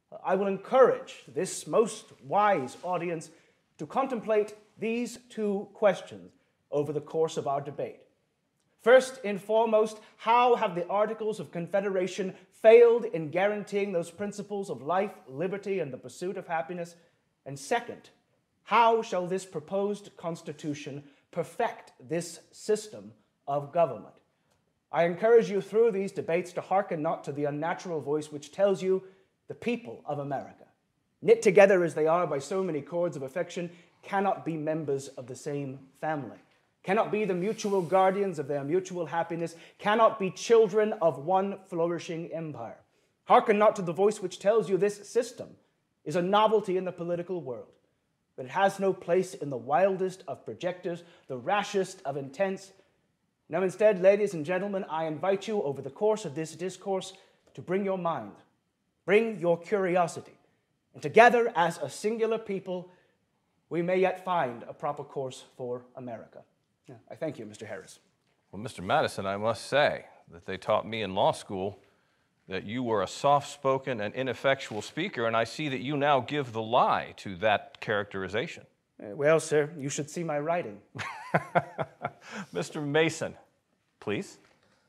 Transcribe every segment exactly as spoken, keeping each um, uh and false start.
I will encourage this most wise audience to contemplate these two questions over the course of our debate. First and foremost, how have the Articles of Confederation failed in guaranteeing those principles of life, liberty, and the pursuit of happiness? And second, how shall this proposed Constitution perfect this system of government? I encourage you through these debates to hearken not to the unnatural voice which tells you the people of America, knit together as they are by so many cords of affection, cannot be members of the same family, cannot be the mutual guardians of their mutual happiness, cannot be children of one flourishing empire. Hearken not to the voice which tells you this system is a novelty in the political world, but it has no place in the wildest of projectors, the rashest of intents. Now instead, ladies and gentlemen, I invite you over the course of this discourse to bring your mind, bring your curiosity, and together as a singular people, we may yet find a proper course for America. Yeah, I thank you, Mister Harris. Well, Mister Madison, I must say that they taught me in law school that you were a soft-spoken and ineffectual speaker, and I see that you now give the lie to that characterization. Uh, well, sir, you should see my writing. Mister Mason, please.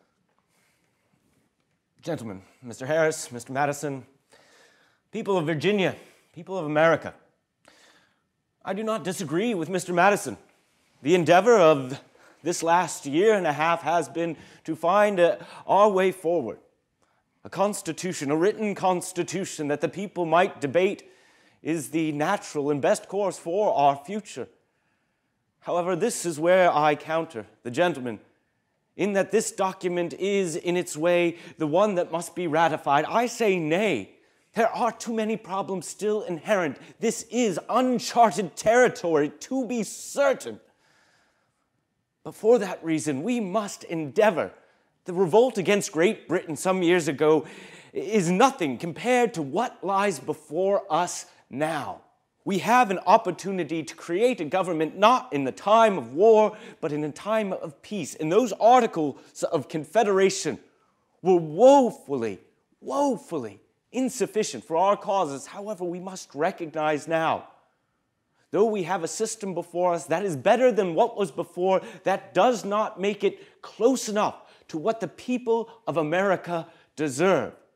Gentlemen, Mister Harris, Mister Madison, people of Virginia, people of America, I do not disagree with Mister Madison. The endeavor of this last year and a half has been to find a, our way forward. A constitution, a written constitution that the people might debate is the natural and best course for our future. However, this is where I counter the gentleman, in that this document is, in its way, the one that must be ratified. I say nay. There are too many problems still inherent. This is uncharted territory, to be certain. But for that reason, we must endeavor. The revolt against Great Britain some years ago is nothing compared to what lies before us now. We have an opportunity to create a government not in the time of war, but in a time of peace. And those Articles of Confederation were woefully, woefully insufficient for our causes. However, we must recognize now, though we have a system before us that is better than what was before, that does not make it close enough to what the people of America deserve.